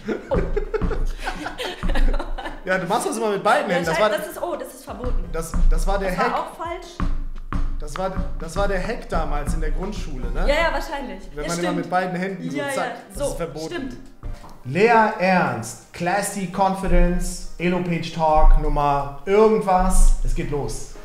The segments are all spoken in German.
Ja, du machst das immer mit beiden Händen. Das ist verboten. Das war der Hack. Das war auch falsch. Das war der Hack damals in der Grundschule, ne? Ja, wahrscheinlich. Wenn man immer mit beiden Händen so zack, das ist verboten. Stimmt. Lea Ernst, Classy Confidence, Elo-Page Talk, Nummer irgendwas. Es geht los.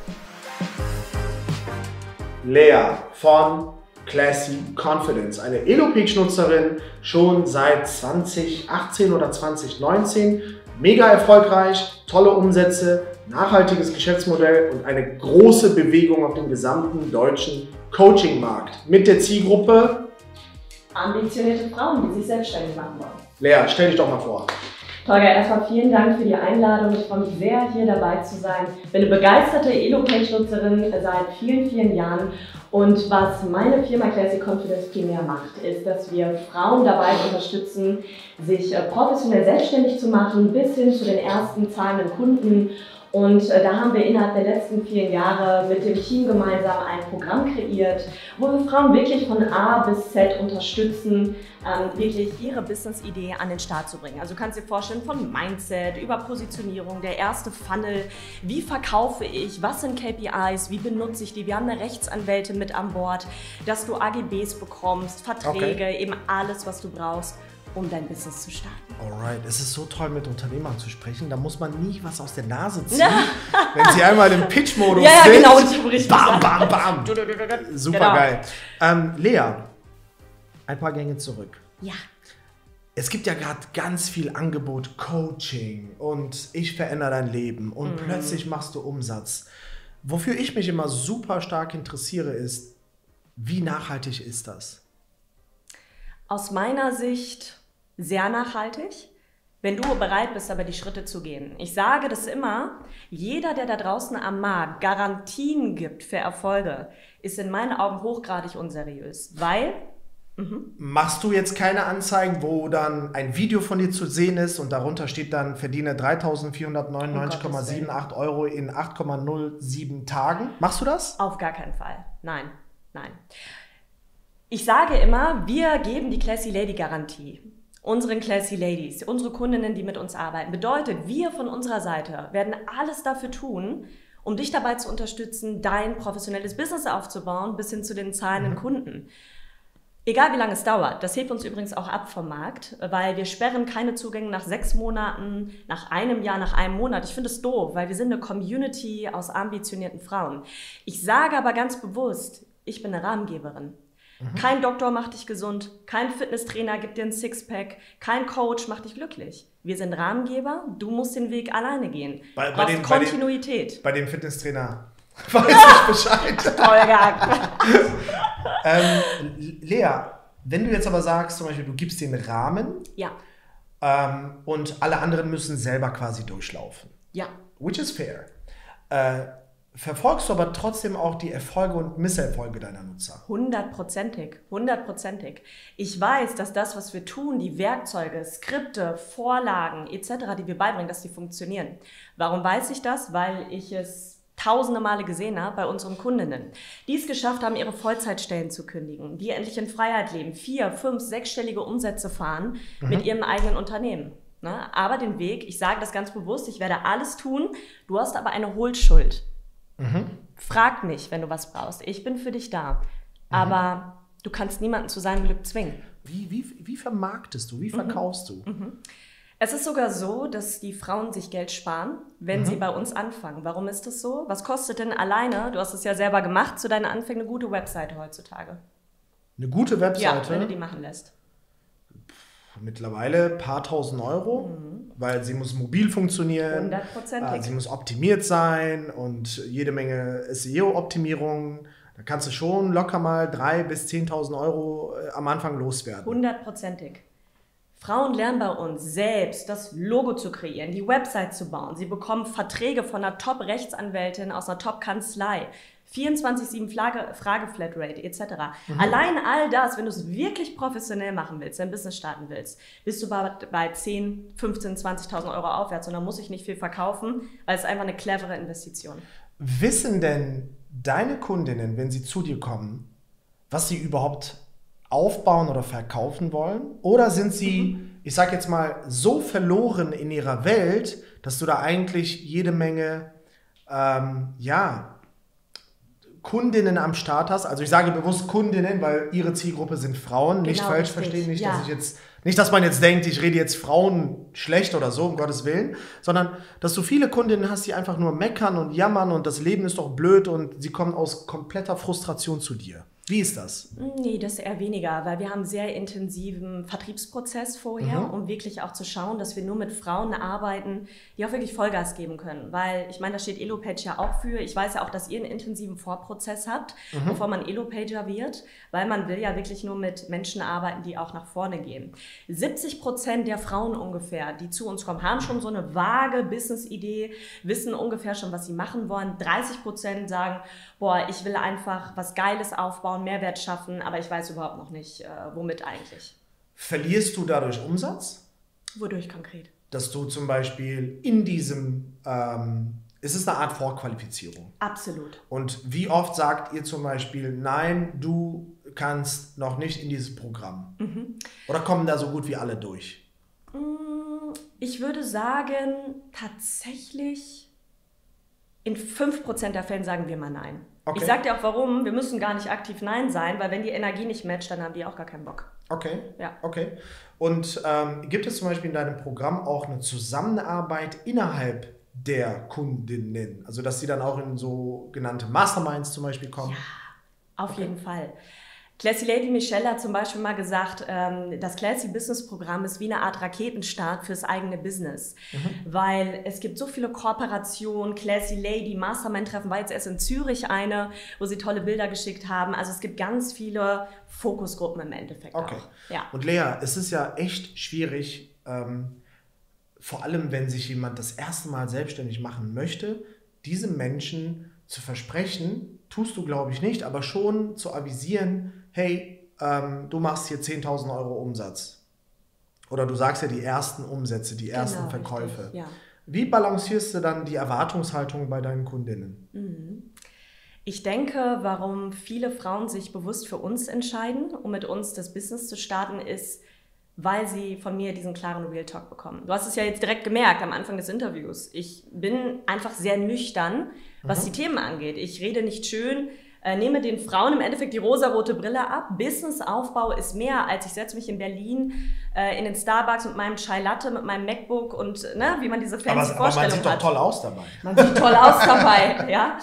Lea von Classy Confidence, eine Elo-Page-Nutzerin, schon seit 2018 oder 2019. Mega erfolgreich, tolle Umsätze, nachhaltiges Geschäftsmodell und eine große Bewegung auf dem gesamten deutschen Coaching-Markt. Mit der Zielgruppe ambitionierte Frauen, die sich selbstständig machen wollen. Lea, stell dich doch mal vor. Tolga, erstmal vielen Dank für die Einladung. Ich freue mich sehr, hier dabei zu sein. Ich bin eine begeisterte Elo-Page-Nutzerin seit vielen, vielen Jahren. Und was meine Firma Classy Confidence primär macht, ist, dass wir Frauen dabei unterstützen, sich professionell selbstständig zu machen, bis hin zu den ersten zahlenden Kunden. Und da haben wir innerhalb der letzten 4 Jahre mit dem Team gemeinsam ein Programm kreiert, wo wir Frauen wirklich von A bis Z unterstützen, wirklich ihre Business-Idee an den Start zu bringen. Also du kannst dir vorstellen, von Mindset über Positionierung, der erste Funnel, wie verkaufe ich, was sind KPIs, wie benutze ich die, wir haben eine Rechtsanwältin mit an Bord, dass du AGBs bekommst, Verträge, eben alles, was du brauchst, um dein Business zu starten. Alright, es ist so toll, mit Unternehmern zu sprechen. Da muss man nie was aus der Nase ziehen, wenn sie einmal im Pitch-Modus sind. Genau, ich habe richtig bam, bam, bam. Super genau. geil. Lea, ein paar Gänge zurück. Ja. Es gibt ja gerade ganz viel Angebot, Coaching und ich verändere dein Leben und plötzlich machst du Umsatz. Wofür ich mich immer super stark interessiere, ist, wie nachhaltig ist das? Aus meiner Sicht sehr nachhaltig, wenn du bereit bist, aber die Schritte zu gehen. Ich sage das immer, jeder, der da draußen am Markt Garantien gibt für Erfolge, ist in meinen Augen hochgradig unseriös, weil... Machst du jetzt keine Anzeigen, wo dann ein Video von dir zu sehen ist und darunter steht dann, verdiene 3.499,78 Euro in 8,07 Tagen? Machst du das? Auf gar keinen Fall. Nein, nein. Ich sage immer, wir geben die Classy Lady Garantie. Unseren Classy Ladies, unsere Kundinnen, die mit uns arbeiten. Bedeutet, wir von unserer Seite werden alles dafür tun, um dich dabei zu unterstützen, dein professionelles Business aufzubauen, bis hin zu den zahlenden Kunden. Egal wie lange es dauert, das hebt uns übrigens auch ab vom Markt, weil wir sperren keine Zugänge nach 6 Monaten, nach einem Jahr, nach einem Monat. Ich finde es doof, weil wir sind eine Community aus ambitionierten Frauen. Ich sage aber ganz bewusst, ich bin eine Rahmengeberin. Kein Doktor macht dich gesund, kein Fitnesstrainer gibt dir ein Sixpack, kein Coach macht dich glücklich. Wir sind Rahmengeber, du musst den Weg alleine gehen. Du brauchst Kontinuität. Bei dem Fitnesstrainer weiß ich Bescheid. Toll gehabt. Lea, wenn du jetzt aber sagst, zum Beispiel, du gibst den Rahmen und alle anderen müssen selber quasi durchlaufen. Ja. Which is fair. Verfolgst du aber trotzdem auch die Erfolge und Misserfolge deiner Nutzer? 100%ig, 100%ig. Ich weiß, dass das, was wir tun, die Werkzeuge, Skripte, Vorlagen etc., die wir beibringen, dass die funktionieren. Warum weiß ich das? Weil ich es tausende Male gesehen habe bei unseren Kundinnen, die es geschafft haben, ihre Vollzeitstellen zu kündigen, die endlich in Freiheit leben, 4-, 5-, 6-stellige Umsätze fahren mit ihrem eigenen Unternehmen. Ne? Aber den Weg, ich sage das ganz bewusst, ich werde alles tun, du hast aber eine Hohlschuld. Frag mich, wenn du was brauchst. Ich bin für dich da. Aber du kannst niemanden zu seinem Glück zwingen. Wie vermarktest du? Wie verkaufst du? Es ist sogar so, dass die Frauen sich Geld sparen, wenn sie bei uns anfangen. Warum ist das so? Was kostet denn alleine, du hast es ja selber gemacht, zu deinen Anfängen eine gute Webseite heutzutage? Eine gute Webseite? Ja, wenn du die machen lässt. Mittlerweile ein paar tausend Euro, weil sie muss mobil funktionieren, 100%ig. sie muss optimiert sein und jede Menge SEO-Optimierung. Da kannst du schon locker mal 3.000 bis 10.000 Euro am Anfang loswerden. 100%ig. Frauen lernen bei uns selbst, das Logo zu kreieren, die Website zu bauen. Sie bekommen Verträge von einer Top-Rechtsanwältin aus einer Top-Kanzlei. 24/7 Frage-Flatrate etc. Allein all das, wenn du es wirklich professionell machen willst, dein Business starten willst, bist du bei 10, 15, 20.000 Euro aufwärts und dann muss ich nicht viel verkaufen, weil es einfach eine clevere Investition. Wissen denn deine Kundinnen, wenn sie zu dir kommen, was sie überhaupt aufbauen oder verkaufen wollen? Oder sind sie ich sag jetzt mal, so verloren in ihrer Welt, dass du da eigentlich jede Menge, Kundinnen am Start hast. Also ich sage bewusst Kundinnen, weil ihre Zielgruppe sind Frauen. Nicht falsch verstehen, nicht, dass man jetzt denkt, ich rede jetzt Frauen schlecht oder so, um Gottes Willen, sondern dass du viele Kundinnen hast, die einfach nur meckern und jammern und das Leben ist doch blöd und sie kommen aus kompletter Frustration zu dir. Wie ist das? Nee, das eher weniger, weil wir haben einen sehr intensiven Vertriebsprozess vorher, um wirklich auch zu schauen, dass wir nur mit Frauen arbeiten, die auch wirklich Vollgas geben können. Weil, ich meine, da steht Elopage ja auch für. Ich weiß ja auch, dass ihr einen intensiven Vorprozess habt, bevor man Elopager wird, weil man will ja wirklich nur mit Menschen arbeiten, die auch nach vorne gehen. 70% der Frauen ungefähr, die zu uns kommen, haben schon so eine vage Business-Idee, wissen ungefähr schon, was sie machen wollen. 30% sagen, boah, ich will einfach was Geiles aufbauen, Mehrwert schaffen, aber ich weiß überhaupt noch nicht, womit eigentlich. Verlierst du dadurch Umsatz? Wodurch konkret? Dass du zum Beispiel in diesem, es ist eine Art Vorqualifizierung. Absolut. Und wie oft sagt ihr zum Beispiel, nein, du kannst noch nicht in dieses Programm? Oder kommen da so gut wie alle durch? Ich würde sagen, tatsächlich in 5% der Fällen sagen wir mal nein. Okay. Ich sage dir auch warum, wir müssen gar nicht aktiv nein sein, weil wenn die Energie nicht matcht, dann haben die auch gar keinen Bock. Okay, ja. Okay. Und gibt es zum Beispiel in deinem Programm auch eine Zusammenarbeit innerhalb der Kundinnen? Also dass sie dann auch in sogenannte Masterminds zum Beispiel kommen? Ja, auf jeden Fall. Classy Lady Michelle hat zum Beispiel mal gesagt, das Classy Business Programm ist wie eine Art Raketenstart fürs eigene Business, weil es gibt so viele Kooperationen, Classy Lady, Mastermind-Treffen, war jetzt erst in Zürich eine, wo sie tolle Bilder geschickt haben, also es gibt ganz viele Fokusgruppen im Endeffekt auch. Ja. Und Lea, es ist ja echt schwierig, vor allem wenn sich jemand das erste Mal selbstständig machen möchte, diese Menschen zu versprechen, tust du glaube ich nicht, aber schon zu avisieren, hey, du machst hier 10.000 € Umsatz. Oder du sagst ja die ersten Umsätze, die ersten Verkäufe. Richtig, ja. Wie balancierst du dann die Erwartungshaltung bei deinen Kundinnen? Ich denke, warum viele Frauen sich bewusst für uns entscheiden, um mit uns das Business zu starten, ist, weil sie von mir diesen klaren Real Talk bekommen. Du hast es ja jetzt direkt gemerkt am Anfang des Interviews. Ich bin einfach sehr nüchtern, was die Themen angeht. Ich rede nicht schön, nehme den Frauen im Endeffekt die rosarote Brille ab. Businessaufbau ist mehr, als ich setze mich in Berlin in den Starbucks mit meinem Chai Latte, mit meinem MacBook und wie man diese fancy Vorstellung hat. Aber man sieht doch toll aus dabei. Man sieht toll aus dabei, ja.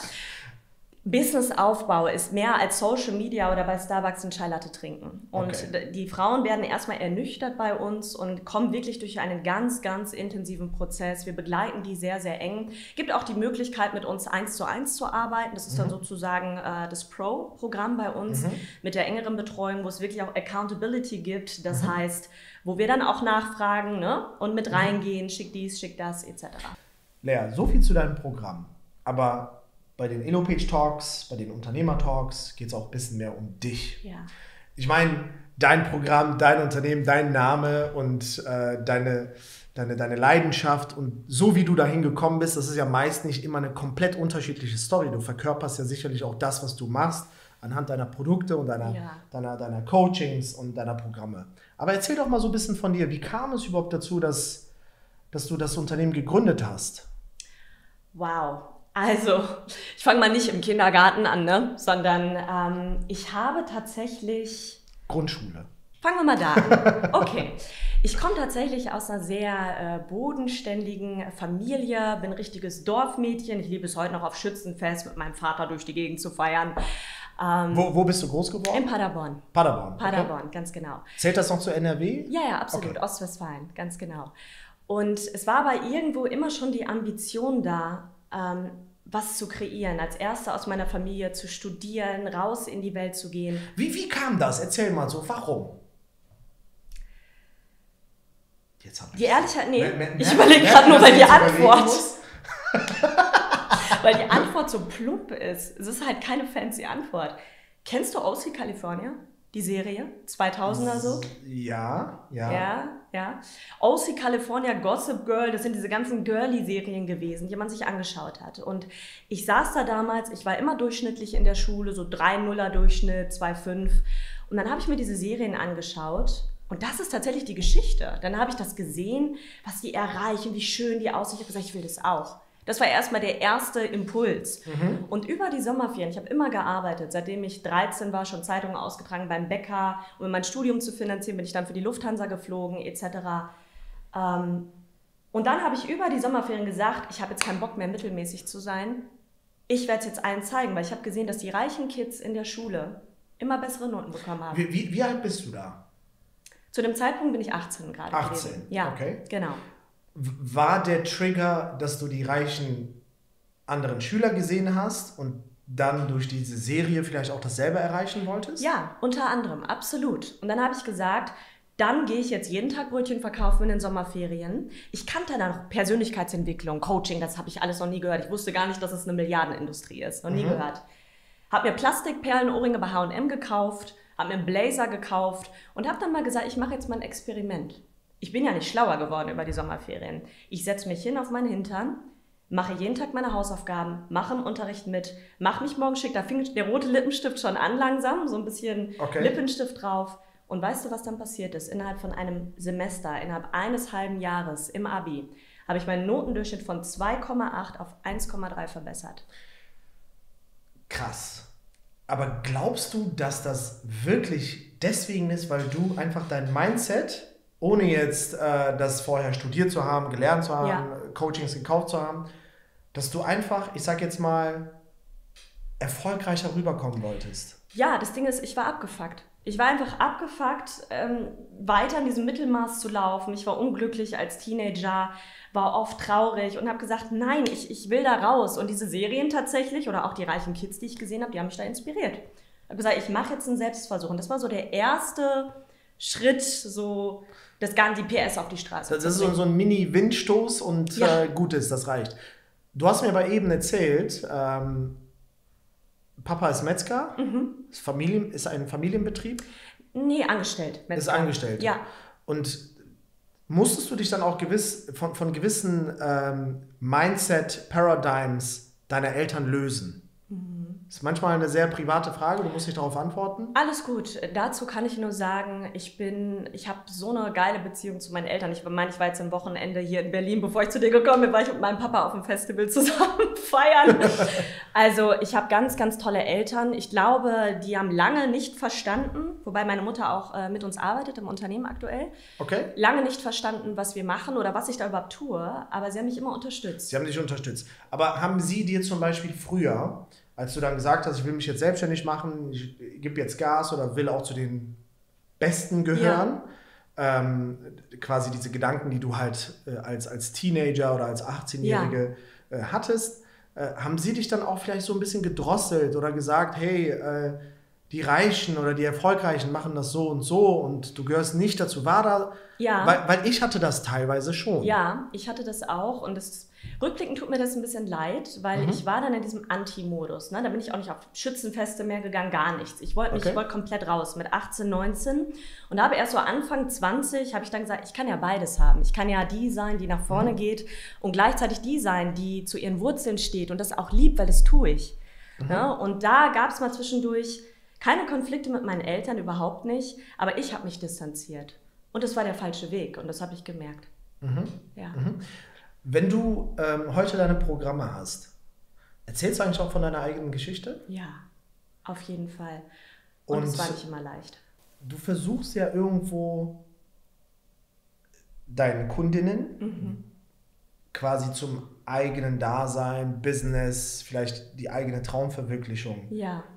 Businessaufbau ist mehr als Social Media oder bei Starbucks einen Chai Latte trinken. Und die Frauen werden erstmal ernüchtert bei uns und kommen wirklich durch einen ganz, ganz intensiven Prozess. Wir begleiten die sehr, sehr eng. Gibt auch die Möglichkeit, mit uns 1:1 zu arbeiten. Das ist dann sozusagen das Pro-Programm bei uns mit der engeren Betreuung, wo es wirklich auch Accountability gibt. Das heißt, wo wir dann auch nachfragen, ne? Und mit reingehen, schick dies, schick das, etc. Lea, so viel zu deinem Programm. Aber bei den Elopage Talks, bei den Unternehmer Talks geht es auch ein bisschen mehr um dich. Ja. Ich meine, dein Programm, dein Unternehmen, dein Name und deine Leidenschaft und so wie du dahin gekommen bist, das ist ja meist nicht immer eine komplett unterschiedliche Story. Du verkörperst ja sicherlich auch das, was du machst, anhand deiner Produkte und deiner Coachings und deiner Programme. Aber erzähl doch mal so ein bisschen von dir. Wie kam es überhaupt dazu, dass du das Unternehmen gegründet hast? Wow. Also, ich fange mal nicht im Kindergarten an, ne? Sondern ich habe tatsächlich... Grundschule. Fangen wir mal da an. Okay. Ich komme tatsächlich aus einer sehr bodenständigen Familie, bin ein richtiges Dorfmädchen. Ich liebe es heute noch auf Schützenfest mit meinem Vater durch die Gegend zu feiern. Wo bist du groß geworden? In Paderborn. Paderborn, okay. Ganz genau. Zählt das noch zu NRW? Ja, absolut. Okay. Ostwestfalen, ganz genau. Und es war aber irgendwo immer schon die Ambition da, was zu kreieren, als Erste aus meiner Familie zu studieren, raus in die Welt zu gehen. Wie kam das? Erzähl mal so, warum? Jetzt die Ehrlichkeit, nee, ich überlege gerade nur, weil die Antwort... weil die Antwort so plump ist. Es ist halt keine fancy Antwort. Kennst du OC California? Die Serie? 2000er so? Ja. OC California, Gossip Girl, das sind diese ganzen Girly-Serien gewesen, die man sich angeschaut hat. Und ich saß da damals, ich war immer durchschnittlich in der Schule, so 3,0er Durchschnitt, 2,5. Und dann habe ich mir diese Serien angeschaut Und das ist tatsächlich die Geschichte. Dann habe ich das gesehen, was die erreichen, wie schön die aussehen. Ich habe gesagt, ich will das auch. Das war erstmal der erste Impuls. Und über die Sommerferien, ich habe immer gearbeitet, seitdem ich 13 war, schon Zeitungen ausgetragen beim Bäcker, um mein Studium zu finanzieren, bin ich dann für die Lufthansa geflogen, etc. Und dann habe ich über die Sommerferien gesagt, ich habe jetzt keinen Bock mehr, mittelmäßig zu sein. Ich werde es jetzt allen zeigen, weil ich habe gesehen, dass die reichen Kids in der Schule immer bessere Noten bekommen haben. Wie alt bist du da? Zu dem Zeitpunkt bin ich 18 gerade 18, gewesen. Ja, okay. Genau. War der Trigger, dass du die reichen anderen Schüler gesehen hast und dann durch diese Serie vielleicht auch dasselbe erreichen wolltest? Ja, unter anderem, absolut. Und dann habe ich gesagt, dann gehe ich jetzt jeden Tag Brötchen verkaufen in den Sommerferien. Ich kannte dann noch Persönlichkeitsentwicklung, Coaching, das habe ich alles noch nie gehört. Ich wusste gar nicht, dass es eine Milliardenindustrie ist, noch nie gehört. Habe mir Plastikperlenohrringe bei H&M gekauft, habe mir einen Blazer gekauft und habe dann mal gesagt, ich mache jetzt mal ein Experiment. Ich bin ja nicht schlauer geworden über die Sommerferien. Ich setze mich hin auf meinen Hintern, mache jeden Tag meine Hausaufgaben, mache im Unterricht mit, mache mich morgens schick, da fing der rote Lippenstift schon an langsam, so ein bisschen Lippenstift drauf. Und weißt du, was dann passiert ist? Innerhalb von einem Semester, innerhalb eines halben Jahres im Abi, habe ich meinen Notendurchschnitt von 2,8 auf 1,3 verbessert. Krass. Aber glaubst du, dass das wirklich deswegen ist, weil du einfach dein Mindset, ohne jetzt das vorher studiert zu haben, gelernt zu haben, Coachings gekauft zu haben, dass du einfach, ich sag jetzt mal, erfolgreicher rüberkommen wolltest? Ja, das Ding ist, ich war abgefuckt. Ich war einfach abgefuckt, weiter in diesem Mittelmaß zu laufen. Ich war unglücklich als Teenager, war oft traurig und habe gesagt, nein, ich will da raus. Und diese Serien tatsächlich oder auch die reichen Kids, die ich gesehen habe, die haben mich da inspiriert. Ich habe gesagt, ich mache jetzt einen Selbstversuch. Und das war so der erste Schritt, so das Ganze, die PS auf die Straße. Das ist so ein Mini-Windstoß und gut ist, das reicht. Du hast mir aber eben erzählt, Papa ist Metzger, ist ein Familienbetrieb? Nee, angestellt. Metzger. Ist angestellt. Ja. Und musstest du dich dann auch von gewissen Mindset-Paradigms deiner Eltern lösen? Das ist manchmal eine sehr private Frage, du musst nicht darauf antworten. Alles gut. Dazu kann ich nur sagen, ich habe so eine geile Beziehung zu meinen Eltern. Ich war jetzt am Wochenende hier in Berlin, bevor ich zu dir gekommen bin, war ich mit meinem Papa auf dem Festival zusammen feiern. Also ich habe ganz, ganz tolle Eltern. Ich glaube, die haben lange nicht verstanden, wobei meine Mutter auch mit uns arbeitet im Unternehmen aktuell. Okay. Lange nicht verstanden, was wir machen oder was ich da überhaupt tue, aber sie haben mich immer unterstützt. Sie haben dich unterstützt. Aber haben sie dir zum Beispiel früher, als du dann gesagt hast, ich will mich jetzt selbstständig machen, ich gebe jetzt Gas oder will auch zu den Besten gehören, quasi diese Gedanken, die du halt als Teenager oder als 18-Jährige hattest, haben sie dich dann auch vielleicht so ein bisschen gedrosselt oder gesagt, hey, die Reichen oder die Erfolgreichen machen das so und du gehörst nicht dazu. War da? Ja. Weil ich hatte das teilweise schon. Ja, ich hatte das auch und rückblickend tut mir das ein bisschen leid, weil ich war dann in diesem Anti-Modus. Ne? Da bin ich auch nicht auf Schützenfeste mehr gegangen, gar nichts. Ich wollte komplett raus mit 18, 19 und habe erst so Anfang 20, habe ich dann gesagt, ich kann ja beides haben. Ich kann ja die sein, die nach vorne geht und gleichzeitig die sein, die zu ihren Wurzeln steht und das auch liebt, weil das tue ich. Ne? Und da gab es mal zwischendurch keine Konflikte mit meinen Eltern, überhaupt nicht, aber ich habe mich distanziert. Und das war der falsche Weg und das habe ich gemerkt. Ja. Wenn du heute deine Programme hast, erzählst du eigentlich auch von deiner eigenen Geschichte? Ja, auf jeden Fall. Und es war nicht immer leicht. Du versuchst ja irgendwo deinen Kundinnen quasi zum eigenen Dasein, Business, vielleicht die eigene Traumverwirklichung,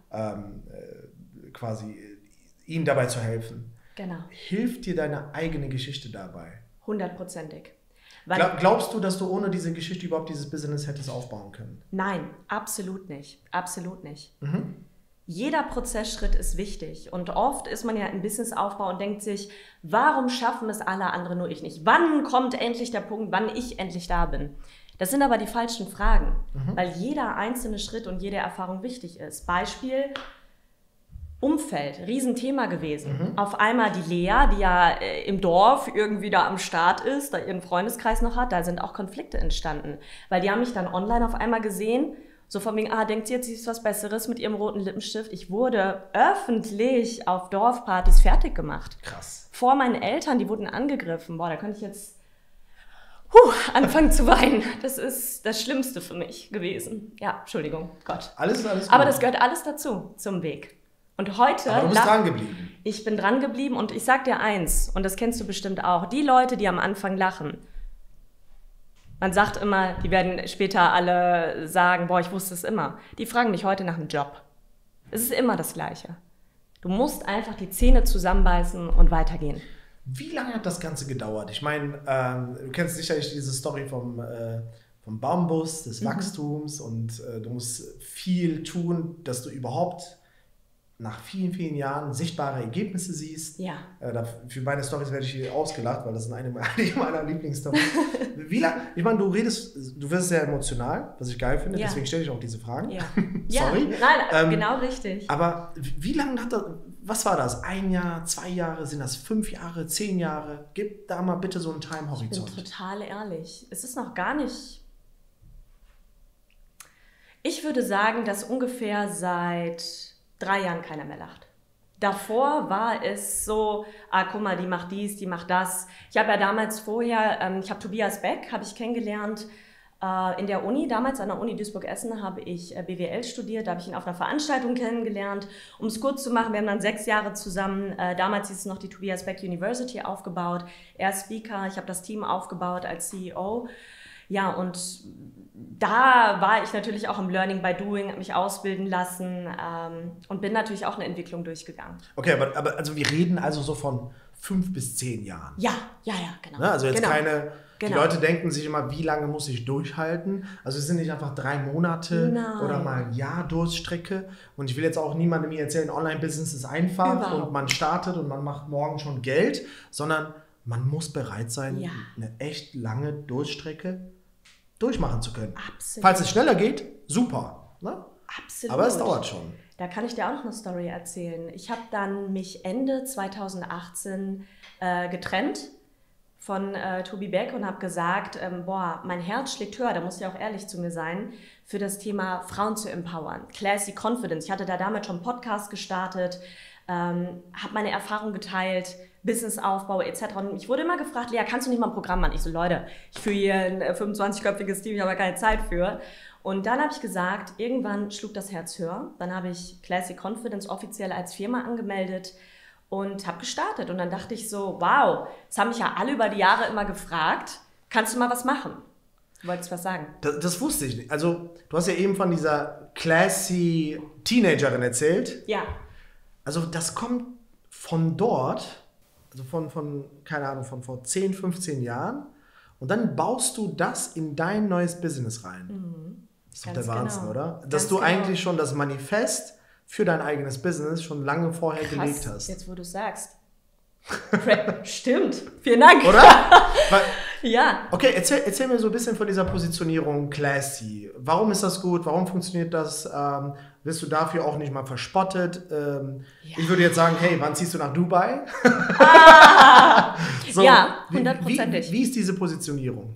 quasi ihnen dabei zu helfen. Genau. Hilft dir deine eigene Geschichte dabei? 100%ig. Glaubst du, dass du ohne diese Geschichte überhaupt dieses Business hättest aufbauen können? Nein, absolut nicht. Absolut nicht. Jeder Prozessschritt ist wichtig und oft ist man ja im Businessaufbau und denkt sich, warum schaffen es alle anderen, nur ich nicht? Wann kommt endlich der Punkt, wann ich endlich da bin? Das sind aber die falschen Fragen, weil jeder einzelne Schritt und jede Erfahrung wichtig ist. Beispiel: Umfeld, Riesenthema gewesen. Auf einmal die Lea, die ja im Dorf irgendwie da am Start ist, da ihren Freundeskreis noch hat, da sind auch Konflikte entstanden. Weil die haben mich dann online auf einmal gesehen, So von wegen, denkt sie jetzt, sie ist was Besseres mit ihrem roten Lippenstift. Ich wurde öffentlich auf Dorfpartys fertig gemacht. Krass. Vor meinen Eltern, die wurden angegriffen. Boah, da könnte ich jetzt anfangen zu weinen. Das ist das Schlimmste für mich gewesen. Ja, Entschuldigung, Gott. Alles gut. Aber das gehört alles dazu, zum Weg. Und heute... Aber du bist dran geblieben. Ich bin dran geblieben und ich sag dir eins, und das kennst du bestimmt auch, die Leute, die am Anfang lachen, man sagt immer, die werden später alle sagen, boah, ich wusste es immer. Die fragen mich heute nach einem Job. Es ist immer das Gleiche. Du musst einfach die Zähne zusammenbeißen und weitergehen. Wie lange hat das Ganze gedauert? Ich meine, du kennst sicherlich diese Story vom Bambus, des Wachstums und du musst viel tun, dass du überhaupt nach vielen, vielen Jahren sichtbare Ergebnisse siehst. Ja. Für meine Storys werde ich hier ausgelacht, weil das sind eine meiner Lieblingsstorys. Wie lange? Ich meine, du wirst sehr emotional, was ich geil finde, deswegen stelle ich auch diese Fragen. Ja. Sorry. Nein, genau richtig. Aber wie lange hat das, was war das? 1 Jahr, 2 Jahre, sind das 5 Jahre, 10 Jahre? Gib da mal bitte so einen Time-Horizont. Ich bin total ehrlich. Es ist noch gar nicht... Ich würde sagen, dass ungefähr seit 3 Jahren keiner mehr lacht. Davor war es so, guck mal, die macht dies, die macht das. Ich habe ja damals vorher, ich habe Tobias Beck, habe ich kennengelernt in der Uni. Damals an der Uni Duisburg-Essen habe ich BWL studiert, da habe ich ihn auf einer Veranstaltung kennengelernt. Um es kurz zu machen, wir haben dann 6 Jahre zusammen, damals hieß es noch die Tobias Beck University aufgebaut. Er ist Speaker, ich habe das Team aufgebaut als CEO. Ja, und da war ich natürlich auch im Learning by Doing, habe mich ausbilden lassen und bin natürlich auch eine Entwicklung durchgegangen. Okay, aber also wir reden also so von 5 bis 10 Jahren. Ja, genau. Ne? Also jetzt genau. die Leute denken sich immer, wie lange muss ich durchhalten? Also es sind nicht einfach 3 Monate oder mal ein Jahr Durststrecke. Und ich will jetzt auch niemandem hier erzählen, Online-Business ist einfach und man startet und man macht morgen schon Geld, sondern man muss bereit sein, eine echt lange Durststrecke durchmachen zu können. Absolut. Falls es schneller geht, super. Ne? Absolut. Aber es dauert schon. Da kann ich dir auch noch eine Story erzählen. Ich habe dann mich Ende 2018 getrennt von Tobi Beck und habe gesagt, mein Herz schlägt höher, da muss ich auch ehrlich zu mir sein, für das Thema Frauen zu empowern. Classy Confidence. Ich hatte da damals schon einen Podcast gestartet, habe meine Erfahrung geteilt, Businessaufbau etc. Und ich wurde immer gefragt, Lea, kannst du nicht mal ein Programm machen? Ich so, Leute, ich führe hier ein 25-köpfiges Team, ich habe keine Zeit für. Und dann habe ich gesagt, irgendwann schlug das Herz höher. Dann habe ich Classy Confidence offiziell als Firma angemeldet und habe gestartet. Und dann dachte ich so, wow, das haben mich ja alle über die Jahre immer gefragt, kannst du mal was machen? Du wolltest was sagen? Das wusste ich nicht. Also du hast ja eben von dieser Classy Teenagerin erzählt. Ja. Also das kommt von dort, also von keine Ahnung, von vor 10, 15 Jahren und dann baust du das in dein neues Business rein. Das ist doch der Wahnsinn, oder? Dass du eigentlich schon das Manifest für dein eigenes Business schon lange vorher gelegt hast. Jetzt wo du es sagst. Stimmt, vielen Dank. Oder? Ja. Okay, erzähl mir so ein bisschen von dieser Positionierung Classy. Warum ist das gut? Warum funktioniert das? Wirst du dafür auch nicht mal verspottet? Ich würde jetzt sagen, hey, wann ziehst du nach Dubai? So, ja, 100%. Wie ist diese Positionierung?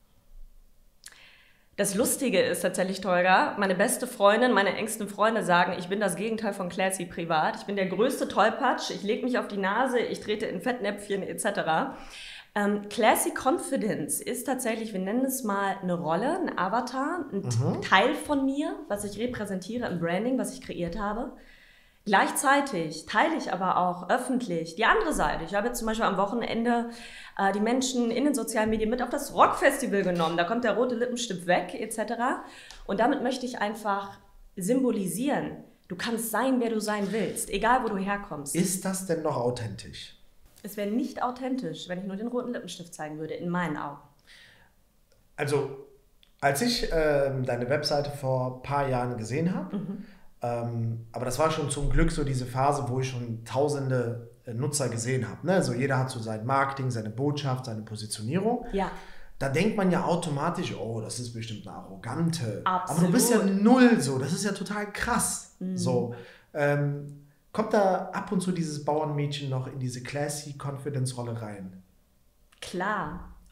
Das Lustige ist tatsächlich, Tolga, meine beste Freundin, meine engsten Freunde sagen, ich bin das Gegenteil von Classy privat. Ich bin der größte Tollpatsch, ich lege mich auf die Nase, ich trete in Fettnäpfchen etc. Classy Confidence ist tatsächlich, wir nennen es mal eine Rolle, ein Avatar, ein Teil von mir, was ich repräsentiere im Branding, was ich kreiert habe. Gleichzeitig teile ich aber auch öffentlich die andere Seite. Ich habe jetzt zum Beispiel am Wochenende die Menschen in den sozialen Medien mit auf das Rockfestival genommen. Da kommt der rote Lippenstift weg etc. Und damit möchte ich einfach symbolisieren, du kannst sein, wer du sein willst, egal wo du herkommst. Ist das denn noch authentisch? Es wäre nicht authentisch, wenn ich nur den roten Lippenstift zeigen würde, in meinen Augen. Also, als ich deine Webseite vor ein paar Jahren gesehen habe, aber das war schon zum Glück so diese Phase, wo ich schon tausende Nutzer gesehen habe. Ne? Also jeder hat so sein Marketing, seine Botschaft, seine Positionierung. Ja. Da denkt man ja automatisch, oh, das ist bestimmt eine arrogante. Absolut. Aber du bist ja null so, das ist ja total krass. So, kommt da ab und zu dieses Bauernmädchen noch in diese Classy Confidence Rolle rein? Klar.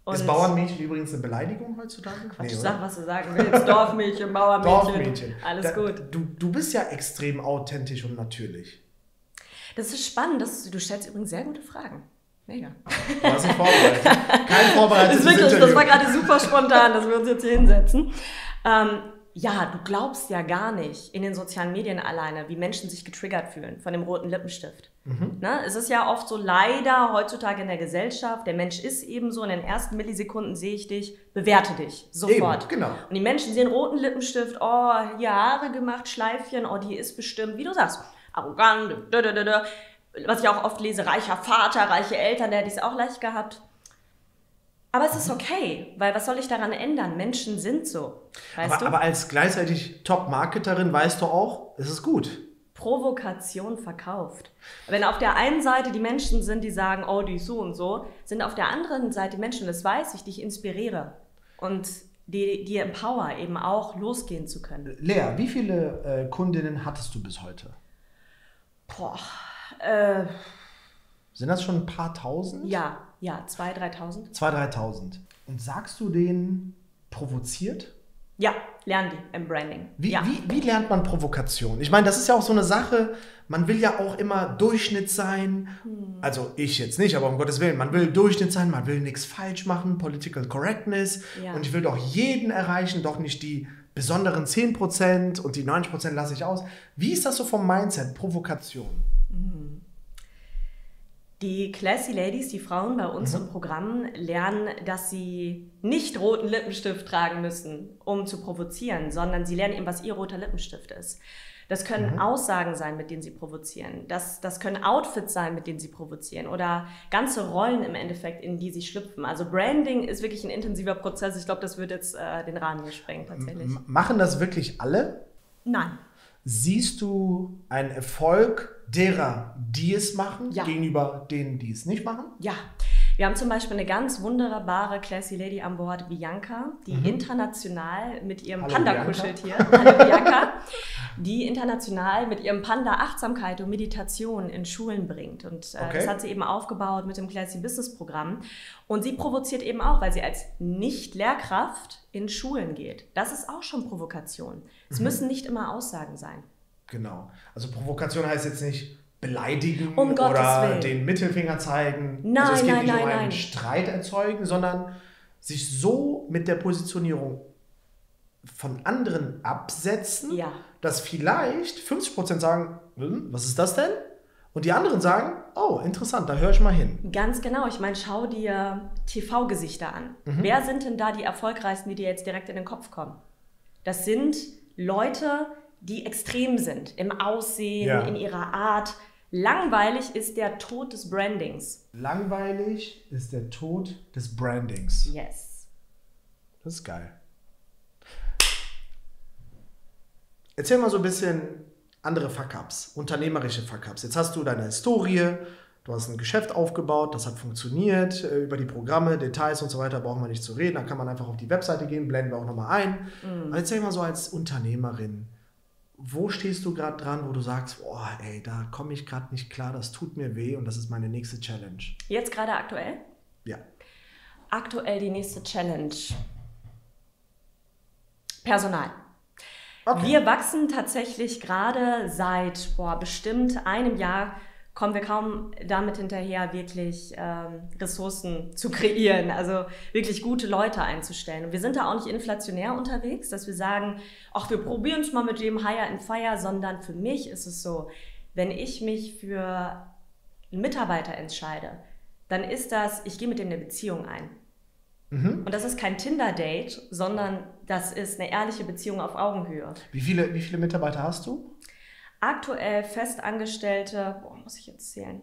Und ist Bauernmädchen übrigens eine Beleidigung heutzutage? Quatsch, sag, was du sagen willst. Dorfmädchen, Bauernmädchen. Dorfmädchen. Alles gut. Du bist ja extrem authentisch und natürlich. Das ist spannend. Du stellst übrigens sehr gute Fragen. Mega. Du hast dich vorbereitet. Kein vorbereitetes Interview. Das war gerade super spontan, dass wir uns jetzt hier hinsetzen. Ja, du glaubst ja gar nicht in den sozialen Medien alleine, wie Menschen sich getriggert fühlen von dem roten Lippenstift. Ne? Es ist ja oft so leider heutzutage in der Gesellschaft, der Mensch ist eben so, in den ersten Millisekunden sehe ich dich, bewerte dich sofort. Eben, genau. Und die Menschen sehen roten Lippenstift, oh, hier Haare gemacht, Schleifchen, oh, die ist bestimmt, wie du sagst, arrogant, was ich auch oft lese, reicher Vater, reiche Eltern, der hätte ich es auch leicht gehabt. Aber es ist okay, weil was soll ich daran ändern? Menschen sind so, weißt du? Aber als gleichzeitig Top-Marketerin weißt du auch, es ist gut. Provokation verkauft. Wenn auf der einen Seite die Menschen sind, die sagen, oh, die ist so und so, sind auf der anderen Seite die Menschen, das weiß ich, die ich inspiriere und die empower, eben auch losgehen zu können. Lea, wie viele Kundinnen hattest du bis heute? Boah, sind das schon ein paar tausend? Ja, 2.000, 3.000. 2.000, 3.000. Und sagst du denen provoziert? Ja, lernen die im Branding. Wie lernt man Provokation? Ich meine, das ist ja auch so eine Sache, man will ja auch immer Durchschnitt sein. Also ich jetzt nicht, aber um Gottes Willen, man will Durchschnitt sein, man will nichts falsch machen, Political Correctness. Ja. Und ich will doch jeden erreichen, doch nicht die besonderen 10% und die 90% lasse ich aus. Wie ist das so vom Mindset, Provokation? Die Classy Ladies, die Frauen bei uns im Programm, lernen, dass sie nicht roten Lippenstift tragen müssen, um zu provozieren, sondern sie lernen eben, was ihr roter Lippenstift ist. Das können Aussagen sein, mit denen sie provozieren. Das können Outfits sein, mit denen sie provozieren. Oder ganze Rollen im Endeffekt, in die sie schlüpfen. Also Branding ist wirklich ein intensiver Prozess. Ich glaube, das wird jetzt den Rahmen hier sprengen tatsächlich. Machen das wirklich alle? Nein. Siehst du einen Erfolg derer, die es machen, Ja. gegenüber denen, die es nicht machen? Ja, wir haben zum Beispiel eine ganz wunderbare Classy Lady an Bord, Bianca, die international mit ihrem Hallo, Panda Bianca. kuschelt hier. Hallo Bianca. Die international mit ihrem Panda Achtsamkeit und Meditation in Schulen bringt. Und das hat sie eben aufgebaut mit dem Classy Business Programm. Und sie provoziert eben auch, weil sie als Nicht-Lehrkraft in Schulen geht. Das ist auch schon Provokation. Es müssen nicht immer Aussagen sein. Genau. Also Provokation heißt jetzt nicht beleidigen Um Gottes oder Willen. den Mittelfinger zeigen. Nein, also es geht nein, nicht nein, um einen nein. Streit erzeugen, sondern sich so mit der Positionierung von anderen absetzen, Ja. dass vielleicht 50% sagen, was ist das denn? Und die anderen sagen, oh, interessant, da höre ich mal hin. Ganz genau. Ich meine, schau dir TV-Gesichter an. Wer sind denn da die erfolgreichsten, die dir jetzt direkt in den Kopf kommen? Das sind Leute, die extrem sind im Aussehen, Ja. in ihrer Art. Langweilig ist der Tod des Brandings. Langweilig ist der Tod des Brandings. Yes. Das ist geil. Erzähl mal so ein bisschen andere Fuck-Ups, unternehmerische Fuck-Ups. Jetzt hast du deine Historie, du hast ein Geschäft aufgebaut, das hat funktioniert, über die Programme, Details und so weiter brauchen wir nicht zu reden, da kann man einfach auf die Webseite gehen, blenden wir auch nochmal ein. Aber erzähl mal so als Unternehmerin, wo stehst du gerade dran, wo du sagst, oh, ey, da komme ich gerade nicht klar, das tut mir weh und das ist meine nächste Challenge? Jetzt gerade aktuell? Ja. Aktuell die nächste Challenge. Personal. Okay. Wir wachsen tatsächlich gerade seit bestimmt einem Jahr, kommen wir kaum damit hinterher, wirklich Ressourcen zu kreieren, also wirklich gute Leute einzustellen. Und wir sind da auch nicht inflationär unterwegs, dass wir sagen, ach, wir probieren es mal mit dem Hire and Fire, sondern für mich ist es so, wenn ich mich für einen Mitarbeiter entscheide, dann ist das, ich gehe mit dem eine Beziehung ein. Und das ist kein Tinder-Date, sondern das ist eine ehrliche Beziehung auf Augenhöhe. Wie viele Mitarbeiter hast du? Aktuell Festangestellte, muss ich jetzt zählen?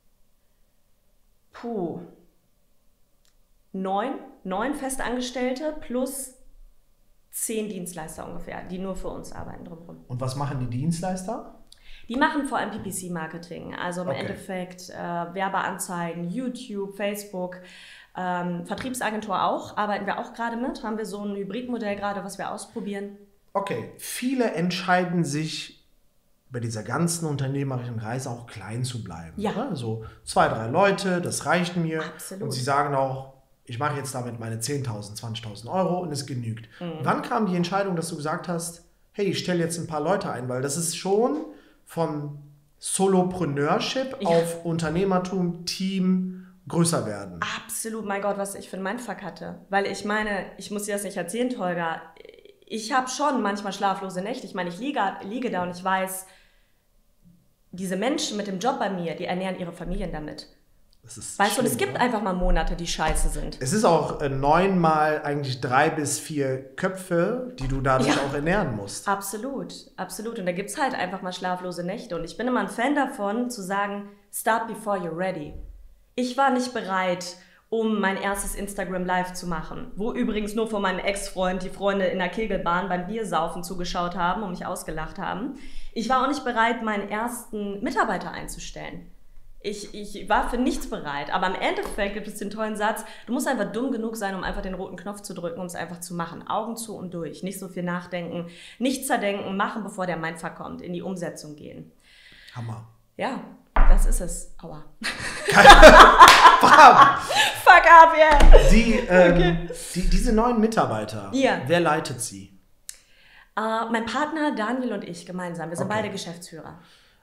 9 Festangestellte plus 10 Dienstleister ungefähr, die nur für uns arbeiten drumherum. Und was machen die Dienstleister? Die machen vor allem PPC-Marketing, also im Okay. Endeffekt Werbeanzeigen, YouTube, Facebook, Vertriebsagentur auch, arbeiten wir auch gerade mit, haben wir so ein Hybridmodell gerade, was wir ausprobieren. Okay, viele entscheiden sich bei dieser ganzen unternehmerischen Reise auch klein zu bleiben. Ja. Ne? So 2, 3 Leute, das reicht mir. Absolut. Und sie sagen auch, ich mache jetzt damit meine 10.000, 20.000 Euro und es genügt. Wann kam die Entscheidung, dass du gesagt hast, hey, ich stelle jetzt ein paar Leute ein? Weil das ist schon von Solopreneurship auf Unternehmertum, Team größer werden. Absolut, mein Gott, was ich für einen Mindfuck hatte. Weil ich meine, ich muss dir das nicht erzählen, Tolga, ich habe schon manchmal schlaflose Nächte. Ich meine, ich liege da und ich weiß, diese Menschen mit dem Job bei mir, die ernähren ihre Familien damit. Weißt du, und es gibt einfach mal Monate, die scheiße sind. Es ist auch 9-mal eigentlich 3 bis 4 Köpfe, die du dadurch auch ernähren musst. Absolut, absolut. Und da gibt es halt einfach mal schlaflose Nächte. Und ich bin immer ein Fan davon, zu sagen, start before you're ready. Ich war nicht bereit, um mein erstes Instagram Live zu machen, wo übrigens nur von meinem Ex-Freund die Freunde in der Kegelbahn beim Biersaufen zugeschaut haben und mich ausgelacht haben. Ich war auch nicht bereit, meinen ersten Mitarbeiter einzustellen. Ich war für nichts bereit, aber im Endeffekt gibt es den tollen Satz, du musst einfach dumm genug sein, um einfach den roten Knopf zu drücken, um es einfach zu machen. Augen zu und durch, nicht so viel nachdenken, nichts zerdenken, machen, bevor der Mindfuck kommt, in die Umsetzung gehen. Hammer. Ja, das ist es. Aua. Fuck up, yeah! Diese neuen Mitarbeiter, wer leitet sie? Mein Partner Daniel und ich gemeinsam, wir sind beide Geschäftsführer.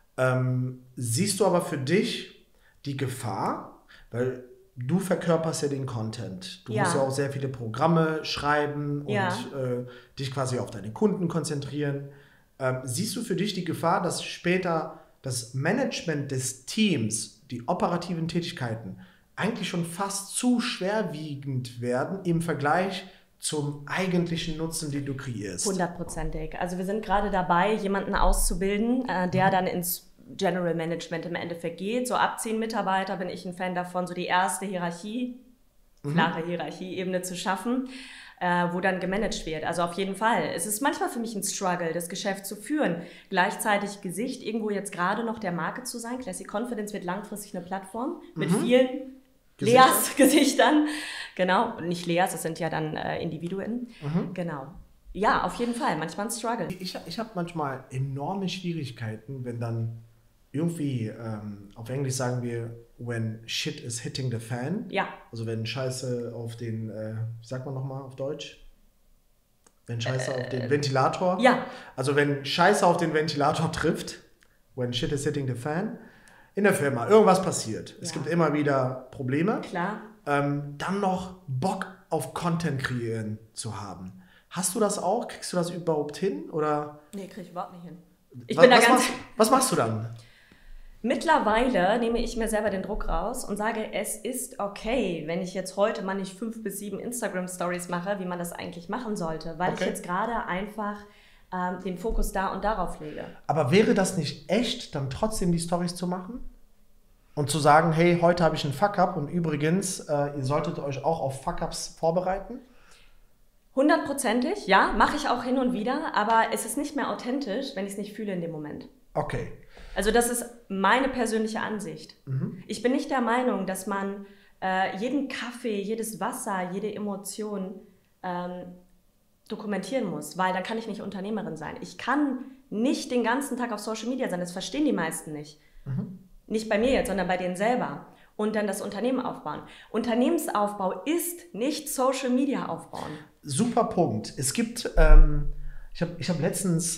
Siehst du aber für dich die Gefahr, weil du verkörperst ja den Content. Du musst ja auch sehr viele Programme schreiben und dich quasi auf deine Kunden konzentrieren. Siehst du für dich die Gefahr, dass später das Management des Teams, die operativen Tätigkeiten, eigentlich schon fast zu schwerwiegend werden im Vergleich zum eigentlichen Nutzen, den du kreierst? 100%. Also wir sind gerade dabei, jemanden auszubilden, der dann ins General Management im Endeffekt geht. So ab 10 Mitarbeiter bin ich ein Fan davon, so die erste flache Hierarchieebene zu schaffen, wo dann gemanagt wird. Also auf jeden Fall. Es ist manchmal für mich ein Struggle, das Geschäft zu führen. Gleichzeitig Gesicht irgendwo jetzt gerade noch der Marke zu sein. Classy Confidence wird langfristig eine Plattform mit vielen Leas Gesichtern. Genau, nicht Leas, das sind ja dann Individuen. Genau. Ja, auf jeden Fall. Manchmal ein Struggle. Ich habe manchmal enorme Schwierigkeiten, wenn dann irgendwie, auf Englisch sagen wir, when shit is hitting the fan. Ja. Also wenn Scheiße auf den, wie sagt man nochmal auf Deutsch? Wenn Scheiße auf den Ventilator. Ja. Also wenn Scheiße auf den Ventilator trifft, when shit is hitting the fan, in der Firma, irgendwas passiert. Es gibt immer wieder Probleme. Klar. Dann noch Bock auf Content kreieren zu haben. Hast du das auch? Kriegst du das überhaupt hin? Oder? Nee, krieg ich überhaupt nicht hin. Was machst du dann? Mittlerweile nehme ich mir selber den Druck raus und sage, es ist okay, wenn ich jetzt heute mal nicht 5 bis 7 Instagram-Stories mache, wie man das eigentlich machen sollte, weil ich jetzt gerade einfach den Fokus da und darauf lege. Aber wäre das nicht echt, dann trotzdem die Stories zu machen? Und zu sagen, hey, heute habe ich einen Fuck-Up und übrigens, ihr solltet euch auch auf Fuck-Ups vorbereiten? 100%, ja, mache ich auch hin und wieder, aber es ist nicht mehr authentisch, wenn ich es nicht fühle in dem Moment. Okay. Also das ist meine persönliche Ansicht. Ich bin nicht der Meinung, dass man jeden Kaffee, jedes Wasser, jede Emotion dokumentieren muss, weil dann kann ich nicht Unternehmerin sein. Ich kann nicht den ganzen Tag auf Social Media sein, das verstehen die meisten nicht. Nicht bei mir jetzt, sondern bei denen selber. Und dann das Unternehmen aufbauen. Unternehmensaufbau ist nicht Social Media aufbauen. Super Punkt. Es gibt, ich hab letztens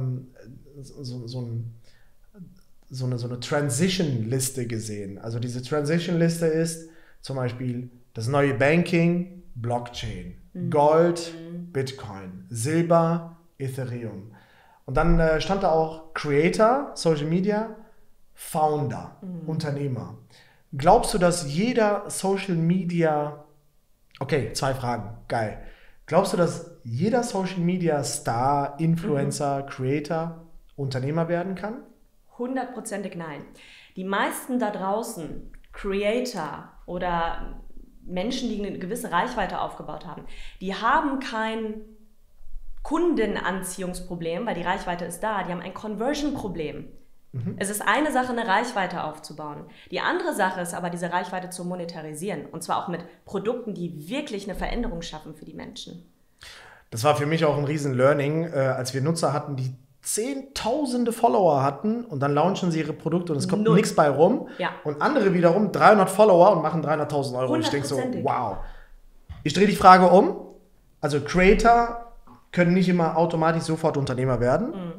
so eine Transition-Liste gesehen. Also diese Transition-Liste ist zum Beispiel das neue Banking, Blockchain, Gold, Bitcoin, Silber, Ethereum. Und dann stand da auch Creator, Social Media, Founder, Unternehmer. Glaubst du, dass jeder Social Media, okay, 2 Fragen, geil. Glaubst du, dass jeder Social Media Star, Influencer, Creator, Unternehmer werden kann? 100% nein. Die meisten da draußen, Creator oder Menschen, die eine gewisse Reichweite aufgebaut haben, die haben kein Kundenanziehungsproblem, weil die Reichweite ist da, die haben ein Conversion-Problem. Es ist eine Sache, eine Reichweite aufzubauen. Die andere Sache ist aber, diese Reichweite zu monetarisieren. Und zwar auch mit Produkten, die wirklich eine Veränderung schaffen für die Menschen. Das war für mich auch ein riesen Learning, als wir Nutzer hatten, die Zehntausende Follower hatten und dann launchen sie ihre Produkte und es kommt nichts bei rum. Ja. Und andere wiederum 300 Follower und machen 300.000 Euro. Und ich denke so, wow, Ich drehe die Frage um. Also Creator können nicht immer automatisch sofort Unternehmer werden.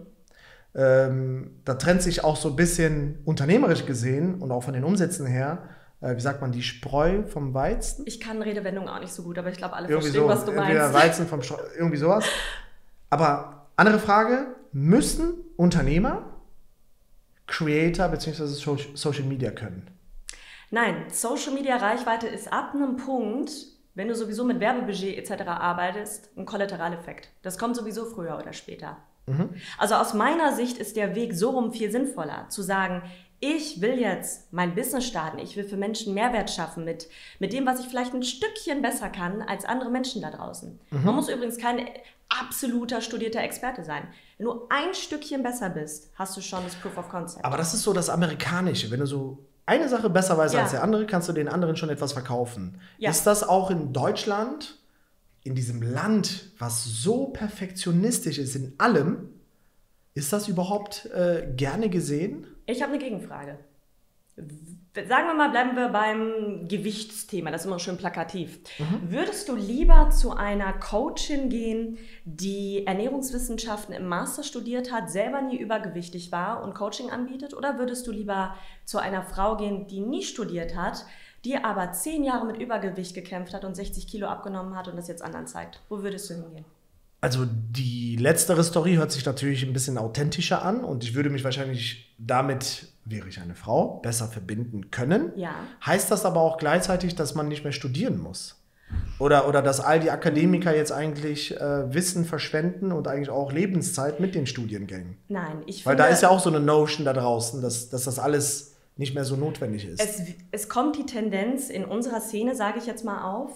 Da trennt sich auch so ein bisschen unternehmerisch gesehen und auch von den Umsätzen her, wie sagt man, die Spreu vom Weizen? Ich kann Redewendung auch nicht so gut, aber ich glaube, alle irgendwie verstehen, so, was du meinst. Weizen vom Spreu, irgendwie sowas. Aber andere Frage, müssen Unternehmer Creator bzw. Social Media können? Nein, Social Media Reichweite ist ab einem Punkt, wenn du sowieso mit Werbebudget etc. arbeitest, ein Kollateraleffekt. Das kommt sowieso früher oder später. Also aus meiner Sicht ist der Weg so rum viel sinnvoller, zu sagen, ich will jetzt mein Business starten, ich will für Menschen Mehrwert schaffen mit dem, was ich vielleicht ein Stückchen besser kann als andere Menschen da draußen. Man muss übrigens kein absoluter studierter Experte sein. Wenn du ein Stückchen besser bist, hast du schon das Proof of Concept. Aber das ist so das Amerikanische. Wenn du so eine Sache besser weißt als der andere, kannst du den anderen schon etwas verkaufen. Ja. Ist das auch in Deutschland, in diesem Land, was so perfektionistisch ist in allem, ist das überhaupt gerne gesehen? Ich habe eine Gegenfrage. Sagen wir mal, bleiben wir beim Gewichtsthema, das ist immer schön plakativ. Würdest du lieber zu einer Coachin gehen, die Ernährungswissenschaften im Master studiert hat, selber nie übergewichtig war und Coaching anbietet? Oder würdest du lieber zu einer Frau gehen, die nie studiert hat, die aber 10 Jahre mit Übergewicht gekämpft hat und 60 Kilo abgenommen hat und das jetzt anderen zeigt? Wo würdest du hingehen? Also die letztere Story hört sich natürlich ein bisschen authentischer an und ich würde mich wahrscheinlich damit, wäre ich eine Frau, besser verbinden können. Ja. Heißt das aber auch gleichzeitig, dass man nicht mehr studieren muss? Oder dass all die Akademiker jetzt eigentlich Wissen verschwenden und eigentlich auch Lebenszeit mit den Studiengängen? Nein, ich finde... Weil da ist ja auch so eine Notion da draußen, dass das alles nicht mehr so notwendig ist. Es kommt die Tendenz in unserer Szene, sage ich jetzt mal auf,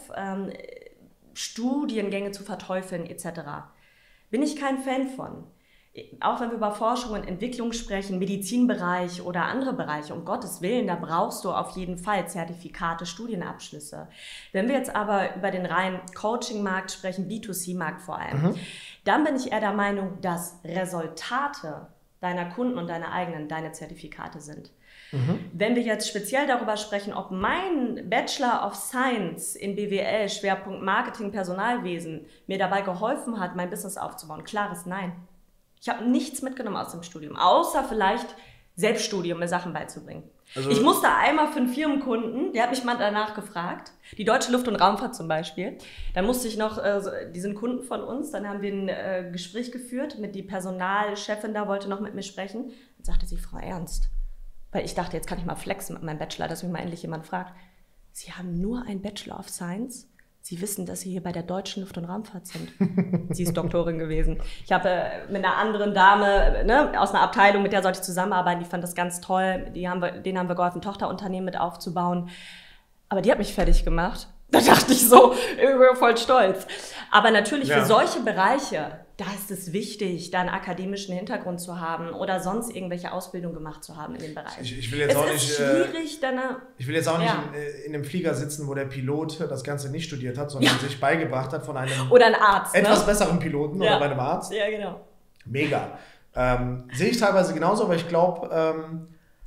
Studiengänge zu verteufeln etc. Bin ich kein Fan von. Auch wenn wir über Forschung und Entwicklung sprechen, Medizinbereich oder andere Bereiche, um Gottes Willen, da brauchst du auf jeden Fall Zertifikate, Studienabschlüsse. Wenn wir jetzt aber über den reinen Coaching-Markt sprechen, B2C-Markt vor allem, dann bin ich eher der Meinung, dass Resultate deiner Kunden und deiner eigenen deine Zertifikate sind. Wenn wir jetzt speziell darüber sprechen, ob mein Bachelor of Science in BWL, Schwerpunkt Marketing, Personalwesen, mir dabei geholfen hat, mein Business aufzubauen, klares Nein. Ich habe nichts mitgenommen aus dem Studium, außer vielleicht Selbststudium, mir Sachen beizubringen. Also ich musste einmal für einen Firmenkunden, der hat mich mal danach gefragt, die Deutsche Luft- und Raumfahrt zum Beispiel, dann musste ich noch, die sind Kunden von uns, dann haben wir ein Gespräch geführt mit die Personalchefin, da wollte noch mit mir sprechen, dann sagte sie, Frau Ernst, weil ich dachte, jetzt kann ich mal flexen mit meinem Bachelor, dass mich mal endlich jemand fragt. Sie haben nur einen Bachelor of Science? Sie wissen, dass Sie hier bei der Deutschen Luft- und Raumfahrt sind. Sie ist Doktorin gewesen. Ich habe mit einer anderen Dame aus einer Abteilung, mit der sollte ich zusammenarbeiten, die fand das ganz toll. Denen haben wir geholfen, ein Tochterunternehmen mit aufzubauen. Aber die hat mich fertig gemacht. Da dachte ich so, ich bin voll stolz. Aber natürlich für solche Bereiche, da ist es wichtig, da einen akademischen Hintergrund zu haben oder sonst irgendwelche Ausbildung gemacht zu haben in dem Bereich. Ich will jetzt auch nicht, schwierig, ich will jetzt auch nicht in einem Flieger sitzen, wo der Pilot das Ganze nicht studiert hat, sondern sich beigebracht hat von einem oder ein Arzt, etwas besseren Piloten oder bei einem Arzt. Ja, genau. Mega. Sehe ich teilweise genauso, aber ich glaube,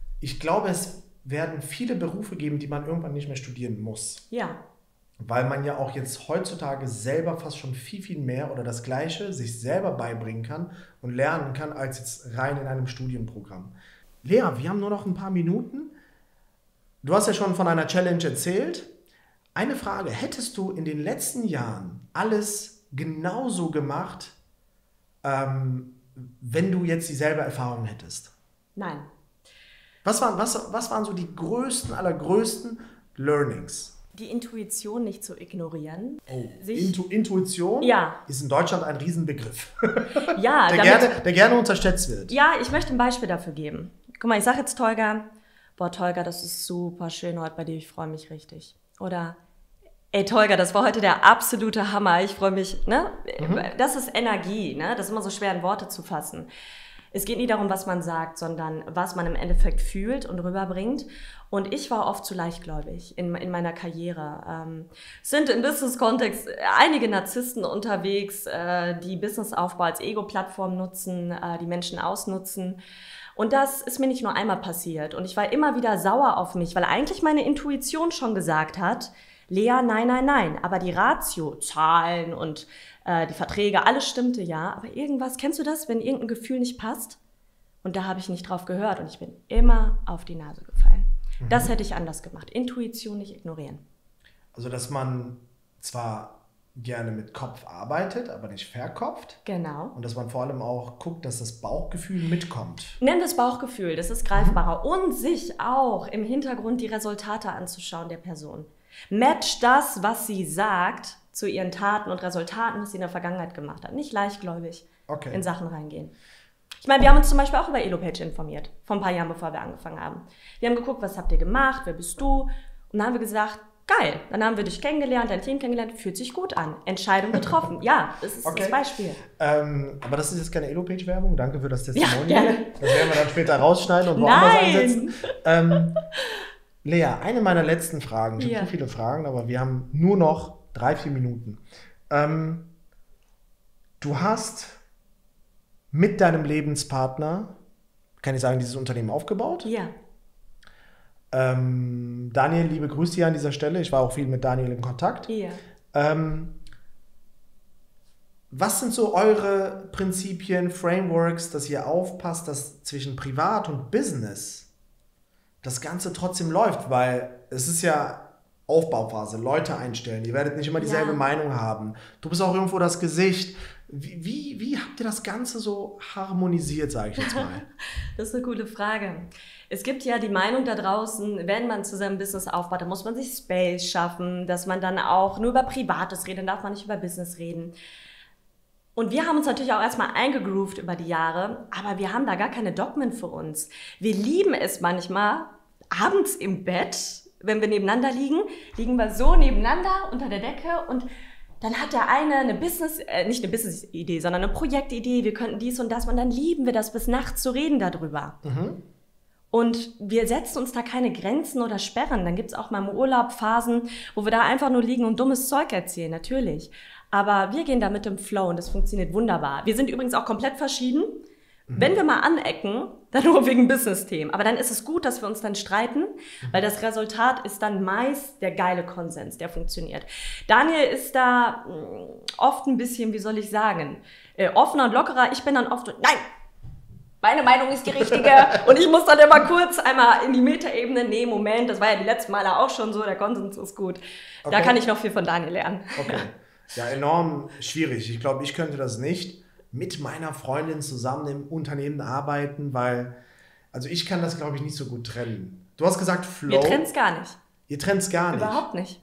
es werden viele Berufe geben, die man irgendwann nicht mehr studieren muss. Ja. Weil man ja auch jetzt heutzutage selber fast schon viel, viel mehr oder das Gleiche sich selber beibringen kann und lernen kann, als jetzt rein in einem Studienprogramm. Lea, wir haben nur noch ein paar Minuten. Du hast ja schon von einer Challenge erzählt. Eine Frage, hättest du in den letzten Jahren alles genauso gemacht, wenn du jetzt dieselbe Erfahrung hättest? Nein. Was waren so die allergrößten Learnings? Die Intuition nicht zu ignorieren. Oh, Intuition ist in Deutschland ein Riesenbegriff, ja, der gerne unterschätzt wird. Ja, ich möchte ein Beispiel dafür geben. Guck mal, ich sage jetzt Tolga, boah Tolga, das ist super schön heute bei dir, ich freue mich richtig. Oder, ey Tolga, das war heute der absolute Hammer, ich freue mich. Ne? Das ist Energie, ne? Das ist immer so schwer in Worte zu fassen. Es geht nie darum, was man sagt, sondern was man im Endeffekt fühlt und rüberbringt. Und ich war oft zu leichtgläubig in meiner Karriere. Sind im Business-Kontext einige Narzissten unterwegs, die Businessaufbau als Ego-Plattform nutzen, die Menschen ausnutzen. Und das ist mir nicht nur einmal passiert. Und ich war immer wieder sauer auf mich, weil eigentlich meine Intuition schon gesagt hat, Lea, nein, nein, nein. Aber die Ratio, Zahlen und die Verträge, alles stimmte ja. Aber irgendwas, kennst du das, wenn irgendein Gefühl nicht passt? Und da habe ich nicht drauf gehört und ich bin immer auf die Nase gefallen. Das hätte ich anders gemacht. Intuition nicht ignorieren. Also, dass man zwar gerne mit Kopf arbeitet, aber nicht verkopft. Genau. Und dass man vor allem auch guckt, dass das Bauchgefühl mitkommt. Nenn das Bauchgefühl, das ist greifbarer. Und sich auch im Hintergrund die Resultate anzuschauen der Person. Match das, was sie sagt, zu ihren Taten und Resultaten, was sie in der Vergangenheit gemacht hat. Nicht leichtgläubig in Sachen reingehen. Ich meine, wir haben uns zum Beispiel auch über Elopage informiert, vor ein paar Jahren, bevor wir angefangen haben. Wir haben geguckt, was habt ihr gemacht, wer bist du? Und dann haben wir gesagt, geil, dann haben wir dich kennengelernt, dein Team kennengelernt, fühlt sich gut an. Entscheidung getroffen. Ja, das ist das Beispiel. Aber das ist jetzt keine Elopage-Werbung. Danke für das Testimonial. Ja, gerne. Das werden wir dann später rausschneiden und woanders einsetzen. Lea, eine meiner letzten Fragen. Ich habe so viele Fragen, aber wir haben nur noch 3-4 Minuten. Du hast mit deinem Lebenspartner, kann ich sagen, dieses Unternehmen aufgebaut? Ja. Daniel, liebe Grüße hier an dieser Stelle. Ich war auch viel mit Daniel in Kontakt. Ja. Was sind so eure Prinzipien, Frameworks, dass ihr aufpasst, dass zwischen Privat und Business das Ganze trotzdem läuft? Weil es ist ja Aufbauphase, Leute einstellen. Ihr werdet nicht immer dieselbe Meinung haben. Du bist auch irgendwo das Gesicht. Wie habt ihr das Ganze so harmonisiert, sage ich jetzt mal? Das ist eine gute Frage. Es gibt ja die Meinung da draußen, wenn man zusammen Business aufbaut, dann muss man sich Space schaffen, dass man dann auch nur über Privates redet, dann darf man nicht über Business reden. Und wir haben uns natürlich auch erstmal eingegroovt über die Jahre, aber wir haben da gar keine Dogmen für uns. Wir lieben es manchmal, abends im Bett, wenn wir nebeneinander liegen, liegen wir so nebeneinander unter der Decke und dann hat der eine eine nicht eine Business-Idee, sondern eine Projektidee, wir könnten dies und das und dann lieben wir das, bis nachts zu reden darüber. Und wir setzen uns da keine Grenzen oder Sperren. Dann gibt es auch mal im Urlaub Phasen, wo wir da einfach nur liegen und dummes Zeug erzählen, natürlich. Aber wir gehen da mit dem Flow und das funktioniert wunderbar. Wir sind übrigens auch komplett verschieden. Wenn wir mal anecken, dann nur wegen Business-Themen. Aber dann ist es gut, dass wir uns dann streiten, weil das Resultat ist dann meist der geile Konsens, der funktioniert. Daniel ist da oft ein bisschen, wie soll ich sagen, offener und lockerer. Ich bin dann oft, nein, meine Meinung ist die richtige. Und ich muss dann immer kurz einmal in die Metaebene, nee, Moment, das war ja die letzten Male auch schon so, der Konsens ist gut. Da kann ich noch viel von Daniel lernen. Okay. Ja, enorm schwierig. Ich glaube, ich könnte das nicht mit meiner Freundin zusammen im Unternehmen arbeiten, weil, also ich kann das, glaube ich, nicht so gut trennen. Du hast gesagt Flow. Wir trennen es gar nicht. Ihr trennt es gar nicht? Überhaupt nicht.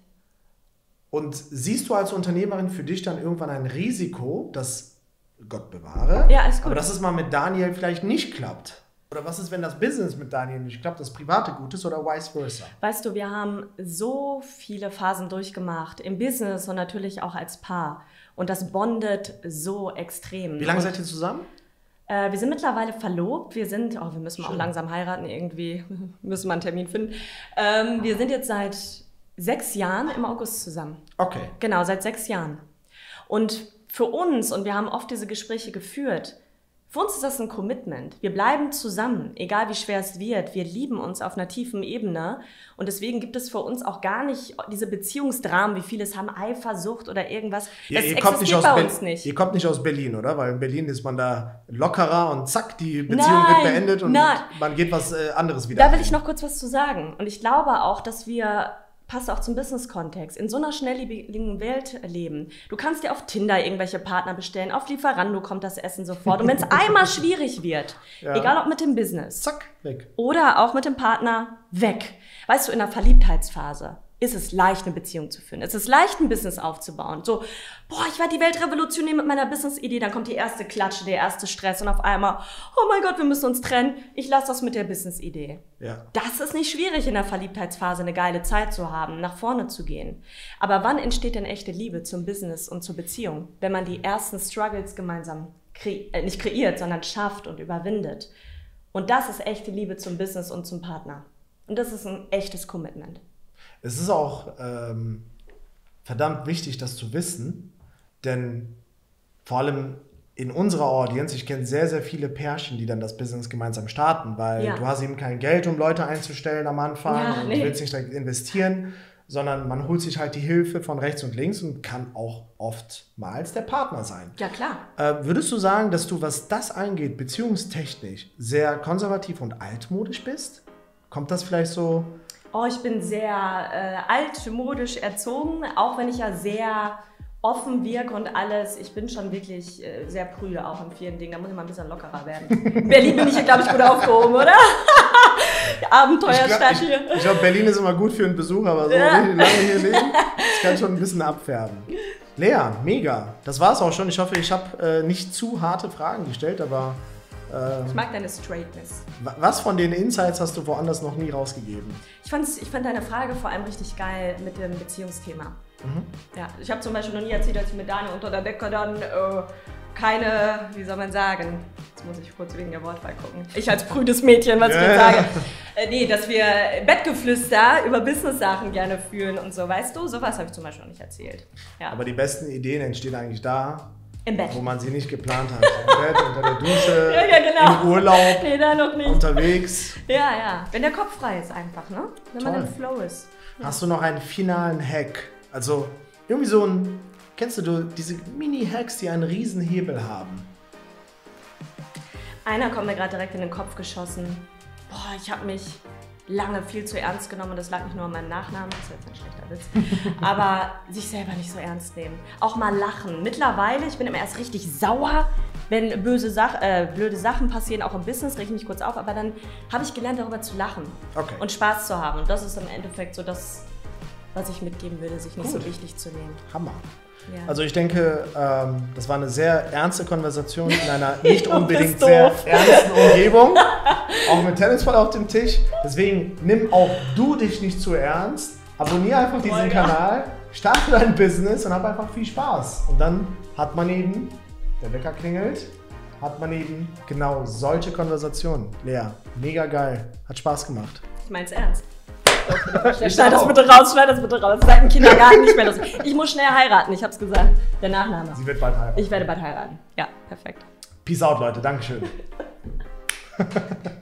Und siehst du als Unternehmerin für dich dann irgendwann ein Risiko, das, Gott bewahre, ja, ist gut. aber dass es mal mit Daniel vielleicht nicht klappt? Oder was ist, wenn das Business mit Daniel nicht klappt, das Private gut ist oder vice versa? Weißt du, wir haben so viele Phasen durchgemacht, im Business und natürlich auch als Paar. Und das bondet so extrem. Wie lange seid ihr zusammen? Wir sind mittlerweile verlobt. Wir müssen auch langsam heiraten, irgendwie müssen wir einen Termin finden. Wir sind jetzt seit 6 Jahren im August zusammen. Okay. Genau, seit 6 Jahren. Und für uns, und wir haben oft diese Gespräche geführt, für uns ist das ein Commitment. Wir bleiben zusammen, egal wie schwer es wird. Wir lieben uns auf einer tiefen Ebene. Und deswegen gibt es für uns auch gar nicht diese Beziehungsdramen, wie viele es haben, Eifersucht oder irgendwas. Das existiert bei uns nicht. Ihr kommt nicht aus Berlin, oder? Weil in Berlin ist man da lockerer und zack, die Beziehung wird beendet und man geht was anderes wieder. Da will ich noch kurz was zu sagen. Und ich glaube auch, dass wir, passt auch zum Business-Kontext, in so einer schnelllebigen Welt leben. Du kannst dir auf Tinder irgendwelche Partner bestellen, auf Lieferando kommt das Essen sofort. Und wenn es einmal schwierig wird, egal ob mit dem Business, zack, weg. Oder auch mit dem Partner, weg. Weißt du, in der Verliebtheitsphase ist es leicht, eine Beziehung zu führen. Es ist leicht, ein Business aufzubauen. So, boah, ich werde die Welt revolutionieren mit meiner Business-Idee. Dann kommt die erste Klatsche, der erste Stress und auf einmal, oh mein Gott, wir müssen uns trennen. Ich lasse das mit der Business-Idee. Ja. Das ist nicht schwierig, in der Verliebtheitsphase eine geile Zeit zu haben, nach vorne zu gehen. Aber wann entsteht denn echte Liebe zum Business und zur Beziehung? Wenn man die ersten Struggles gemeinsam nicht kreiert, sondern schafft und überwindet. Und das ist echte Liebe zum Business und zum Partner. Und das ist ein echtes Commitment. Es ist auch verdammt wichtig, das zu wissen, denn vor allem in unserer Audience, ich kenne sehr, sehr viele Pärchen, die dann das Business gemeinsam starten, weil du hast eben kein Geld, um Leute einzustellen am Anfang und du willst nicht direkt investieren, sondern man holt sich halt die Hilfe von rechts und links und kann auch oftmals der Partner sein. Ja, klar. Würdest du sagen, dass du, was das angeht, beziehungstechnisch sehr konservativ und altmodisch bist? Kommt das vielleicht so? Oh, ich bin sehr altmodisch erzogen, auch wenn ich ja sehr offen wirke und alles. Ich bin schon wirklich sehr prüde auch in vielen Dingen. Da muss ich mal ein bisschen lockerer werden. In Berlin bin ich hier, glaube ich, gut aufgehoben, oder? Abenteuerstadt hier. Ich glaube, Berlin ist immer gut für einen Besuch, aber so lange hier leben, das kann schon ein bisschen abfärben. Lea, mega. Das war's auch schon. Ich hoffe, ich habe nicht zu harte Fragen gestellt, aber... ich mag deine Straightness. Was von den Insights hast du woanders noch nie rausgegeben? Ich fand deine Frage vor allem richtig geil mit dem Beziehungsthema. Ja, ich habe zum Beispiel noch nie erzählt, dass ich mit Daniel unter der Decke dann keine, wie soll man sagen, jetzt muss ich kurz wegen der Wortwahl gucken. Ich als prüdes Mädchen, was ich jetzt sage. Nee, dass wir Bettgeflüster über Business-Sachen gerne führen und so, weißt du? Sowas habe ich zum Beispiel noch nicht erzählt. Ja. Aber die besten Ideen entstehen eigentlich da, im Bett, wo man sie nicht geplant hat. Im Bett, unter der Dusche, ja, genau. im Urlaub, nee, da noch nicht. Unterwegs. Ja. Wenn der Kopf frei ist einfach, ne? Wenn Toll. man im Flow ist. Ja. Hast du noch einen finalen Hack? Also irgendwie so ein, kennst du diese Mini-Hacks, die einen riesen Hebel haben? Einer kommt mir gerade direkt in den Kopf geschossen. Boah, ich habe mich lange viel zu ernst genommen. Das lag nicht nur an meinem Nachnamen, das ist jetzt ein schlechter Witz. Aber sich selber nicht so ernst nehmen. Auch mal lachen. Mittlerweile, ich bin immer erst richtig sauer, wenn blöde Sachen passieren, auch im Business, reg ich mich kurz auf. Aber dann habe ich gelernt, darüber zu lachen und Spaß zu haben. Und das ist im Endeffekt so das, was ich mitgeben würde, sich nicht so wichtig zu nehmen. Hammer. Ja. Also ich denke, das war eine sehr ernste Konversation in einer nicht unbedingt sehr ernsten Umgebung. Auch mit Tennisball auf dem Tisch. Deswegen nimm auch du dich nicht zu ernst. Abonniere einfach diesen Kanal, starte dein Business und hab einfach viel Spaß. Und dann hat man eben, der Wecker klingelt, hat man eben genau solche Konversationen. Lea, mega geil. Hat Spaß gemacht. Ich mein's ernst. Schneid das bitte raus, schneid das bitte raus. Seit dem Kindergarten nicht mehr lustig. Ich muss schnell heiraten, ich hab's gesagt. Der Nachname. Sie wird bald heiraten. Ich werde bald heiraten. Ja, perfekt. Peace out, Leute. Dankeschön.